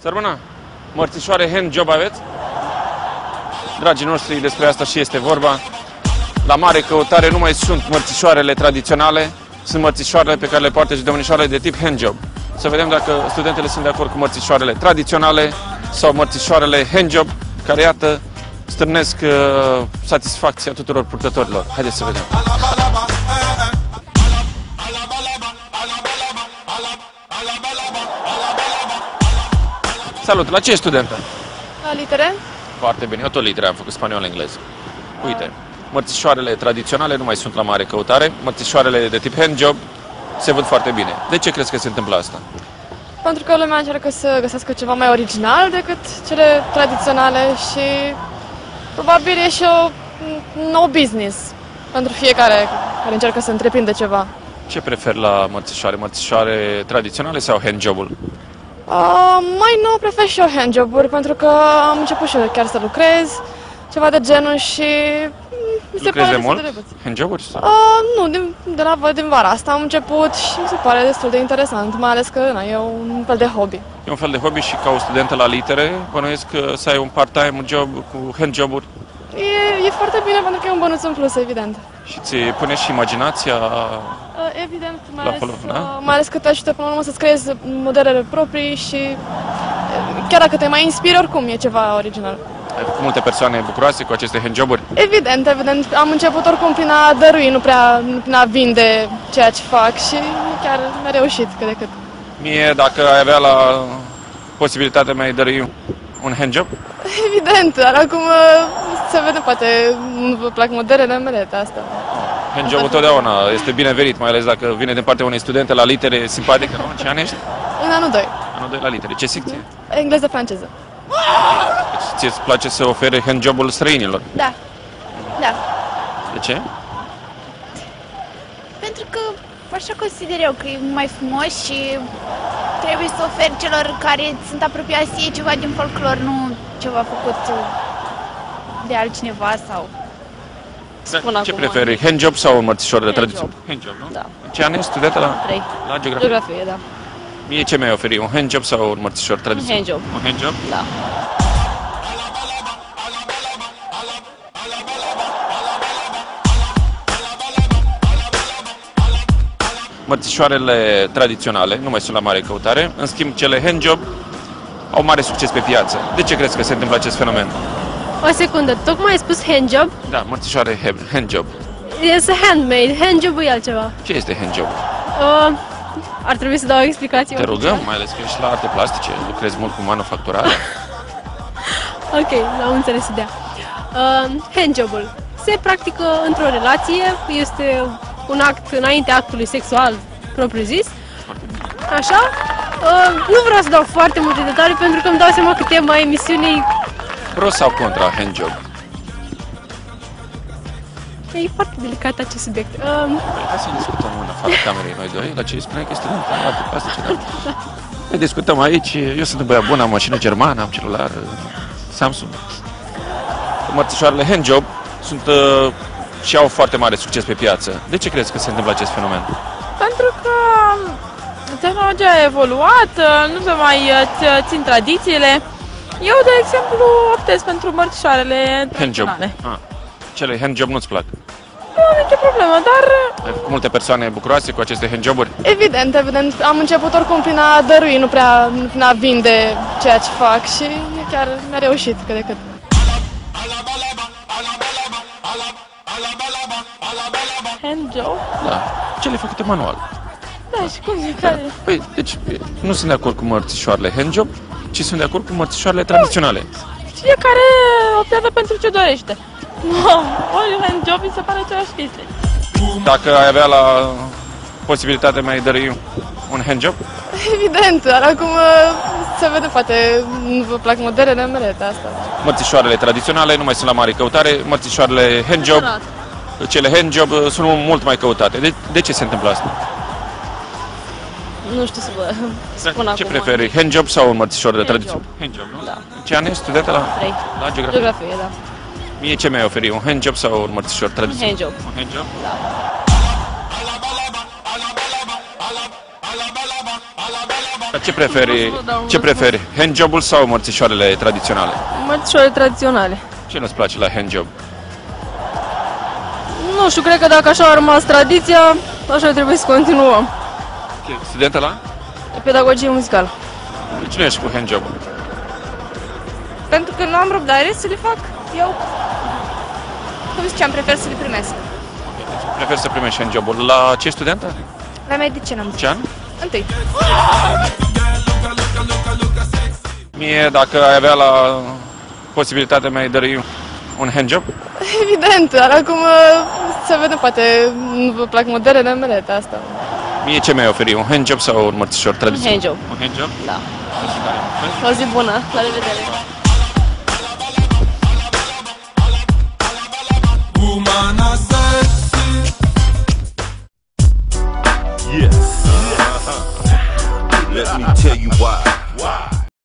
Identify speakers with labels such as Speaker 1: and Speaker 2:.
Speaker 1: Sărbăna, mărțișoare handjob aveți? Dragii noștri, despre asta și este vorba. La mare căutare nu mai sunt mărțișoarele tradiționale, sunt mărțișoarele pe care le poartă și domnișoarele de tip handjob. Să vedem dacă studentele sunt de acord cu mărțișoarele tradiționale sau mărțișoarele handjob, care, iată, stârnesc satisfacția tuturor purtătorilor. Haideți să vedem. Salut! La ce e studentă?
Speaker 2: La litere.
Speaker 1: Foarte bine, eu tot litere am făcut spaniol-engleză. Uite, mărțișoarele tradiționale nu mai sunt la mare căutare, mărțișoarele de tip handjob se văd foarte bine. De ce crezi că se întâmplă asta?
Speaker 2: Pentru că lumea încearcă să găsească ceva mai original decât cele tradiționale și probabil e și nou business pentru fiecare care încearcă să întreprinde ceva.
Speaker 1: Ce preferi la mărțișoare? Mărțișoare tradiționale sau handjobul?
Speaker 2: Mai nou prefer și eu handjob-uri pentru că am început și eu chiar să lucrez, ceva de genul și mi se pare
Speaker 1: de mult?
Speaker 2: drăguț.
Speaker 1: Handjoburi?
Speaker 2: Nu, din vara asta am început și mi se pare destul de interesant, mai ales că e un fel de hobby.
Speaker 1: E un fel de hobby și ca o studentă la litere, bănuiesc că să ai un part-time job cu handjoburi?
Speaker 2: E foarte bine pentru că e un bănuț în plus, evident.
Speaker 1: Și ți pune și imaginația
Speaker 2: evident,
Speaker 1: mai
Speaker 2: ales că te ajută până la urmă să-ți creezi modelele proprii și chiar dacă te mai inspiri, oricum e ceva original.
Speaker 1: Ai făcut multe persoane bucuroase cu aceste handjoburi?
Speaker 2: Evident. Am început oricum prin a dărui, nu prin a vinde ceea ce fac și chiar mi-a reușit cât de cât.
Speaker 1: Mie, dacă ai avea la posibilitatea mai dărui un handjob?
Speaker 2: Evident, dar acum se vede, poate nu vă plac modelele mele de asta.
Speaker 1: Handjobul totdeauna este binevenit, mai ales dacă vine din partea unei studente la litere simpatică, nu? Ce an ești?
Speaker 2: În anul 2.
Speaker 1: Anul 2 la litere. Ce secție?
Speaker 2: Engleză-franceză.
Speaker 1: Deci ție-ți place să ofere handjobul străinilor?
Speaker 2: Da. Da.
Speaker 1: De ce?
Speaker 3: Pentru că așa consider eu că e mai frumos și trebuie să oferi celor care sunt apropiați ei ceva din folclor, nu ceva făcut de altcineva sau...
Speaker 1: Ce preferi, handjob sau mărțișoare de tradiție? Handjob, nu?
Speaker 2: Da.
Speaker 1: Ce an ești studentă la?
Speaker 2: 3.
Speaker 1: La geografie?
Speaker 2: Geografie, da.
Speaker 1: Mie ce mi-ai oferi, un handjob sau un mărțișor tradițional?
Speaker 2: Un handjob.
Speaker 1: Un handjob?
Speaker 2: Da.
Speaker 1: Mărțișoarele tradiționale nu mai sunt la mare căutare, în schimb cele handjob au mare succes pe piață. De ce crezi că se întâmplă acest fenomen?
Speaker 4: O secundă, tocmai ai spus handjob?
Speaker 1: Da, mărțișoare handjob.
Speaker 4: Este handmade, handjob e altceva.
Speaker 1: Ce este handjob?
Speaker 4: Ar trebui să dau o explicație.
Speaker 1: Te rugăm, mai ales că ești la arte plastice, lucrezi mult cu manufacturarea.
Speaker 4: Ok, am înțeles ideea. Handjobul se practică într-o relație, este un act înaintea actului sexual propriu-zis. Așa? Nu vreau să dau foarte multe detalii pentru că îmi dau seama că tema emisiunii...
Speaker 1: Pro sau contra handjob?
Speaker 4: E foarte delicat acest subiect.
Speaker 1: Hai să discutăm în afara camerei noi doi, la ce spuneai că este în arte plastice, da? Ne discutăm aici, eu sunt un băiat bun, am mașină germană, am celular Samsung. Mărțișoarele handjob sunt și au foarte mare succes pe piață. De ce crezi că se întâmplă acest fenomen?
Speaker 5: Pentru că tehnologia a evoluat, nu se mai țin tradițiile. Eu, de exemplu, optez pentru mărțișoarele tradiționale.
Speaker 1: Cele handjob nu-ți plac?
Speaker 5: Nu am nicio problemă, dar...
Speaker 1: Ai făcut multe persoane bucuroase cu aceste handjoburi?
Speaker 2: Evident. Am început oricum prin a dărui, nu prin a vinde ceea ce fac și chiar mi-a reușit cât de cât.
Speaker 5: Handjob?
Speaker 1: Da. Cele făcute manual.
Speaker 5: Da, și cum e care?
Speaker 1: Păi, deci, nu sunt de acord cu mărțișoarele handjob, ci sunt de acord cu mărțișoarele tradiționale.
Speaker 5: Fiecare optează pentru ce dorește. Ori handjob mi se pare același chestie.
Speaker 1: Dacă ai avea la posibilitatea mai dărui un handjob?
Speaker 2: Evident, dar acum se vede, poate nu vă plac modelele mele de asta.
Speaker 1: Mărțișoarele tradiționale nu mai sunt la mare căutare, mărțișoarele handjob, cele handjob sunt mult mai căutate. De ce se întâmplă asta?
Speaker 2: Nu știu să vă spun acum.
Speaker 1: Ce preferi, handjob sau un mărțișor de tradiție? Handjob, nu?
Speaker 2: Da.
Speaker 1: Ce an ești studentă la?
Speaker 2: 3.
Speaker 1: La geografie?
Speaker 2: Geografie, da.
Speaker 1: Mie ce mi-ai oferi, un handjob sau un mărțișor tradiție?
Speaker 2: Un handjob.
Speaker 1: Un handjob?
Speaker 2: Da.
Speaker 1: Dar ce preferi? Handjobul sau mărțișoarele tradiționale?
Speaker 6: Mărțișoare tradiționale.
Speaker 1: Ce nu-ți place la handjob?
Speaker 6: Nu știu, cred că dacă așa a rămas tradiția, așa trebuie să continuăm.
Speaker 1: Studentă la?
Speaker 6: Pedagogie muzicală.
Speaker 1: De ce nu ești cu handjobul?
Speaker 7: Pentru că nu am răbdare să le fac eu. Cum ziceam, prefer să le primesc.
Speaker 1: Prefer să primești handjobul. La ce studentă?
Speaker 7: La medicină am zis.
Speaker 1: Ce an?
Speaker 7: Întâi.
Speaker 1: Mie, dacă ai avea la posibilitatea mi-ai dări un handjob?
Speaker 2: Evident, dar acum se vede, poate nu vă plac modele mele, asta.
Speaker 1: Mie ce mi-ai oferi? Un handjob sau un mărțișor tradițional?
Speaker 6: handjob.
Speaker 1: Un handjob?
Speaker 6: Da. O zi bună, la revedere!